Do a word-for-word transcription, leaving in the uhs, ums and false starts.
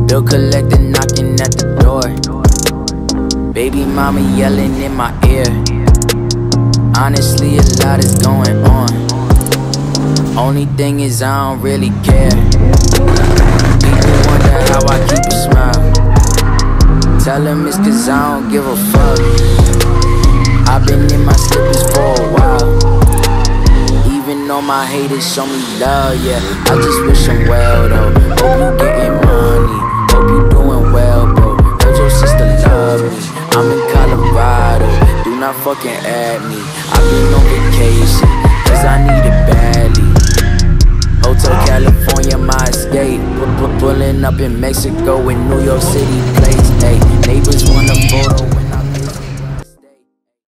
Bill collector knocking at the door. Baby mama yelling in my ear. Honestly, a lot is going on. Only thing is I don't really care. People wonder how I keep a smile. Tell them it's cause I don't give a fuck. I've been in my slippers for a while. Even though my haters show me love, yeah, I just wish them well though. Hope you getting money, hope you doing well, bro. Heard your sister love me, I'm in Colorado, do not fucking add me. I've been on vacation, cause I need it badly. Hotel California, my escape. P -p Pulling up in Mexico with New York City plates. Hey, neighbors want a photo